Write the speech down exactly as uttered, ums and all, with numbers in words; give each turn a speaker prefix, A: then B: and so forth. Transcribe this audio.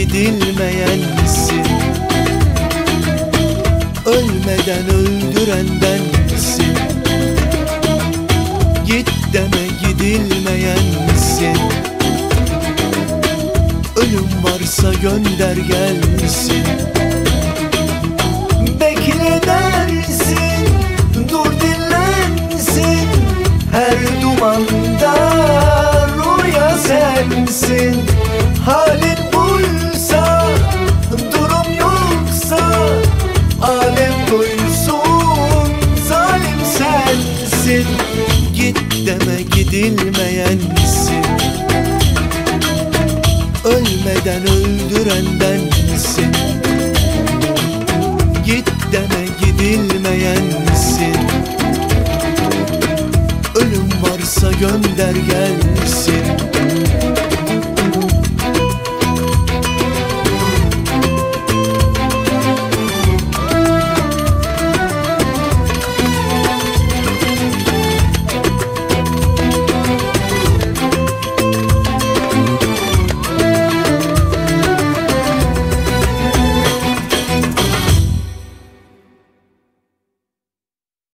A: gidilmeyensin. Ölmeden öldürendensin. Git deme gidilmeyensin. Ölüm varsa gönder gelsin. Bekle dersin, dur dinlensin. Her dumanda rüya sensin. Halin buysa, durum yoksa, alem duysun, zalim sensin. Git deme gidilmeyensin. Ölmeden öldürendensin. Git deme gidilmeyensin. Ölüm varsa gönder gelsin.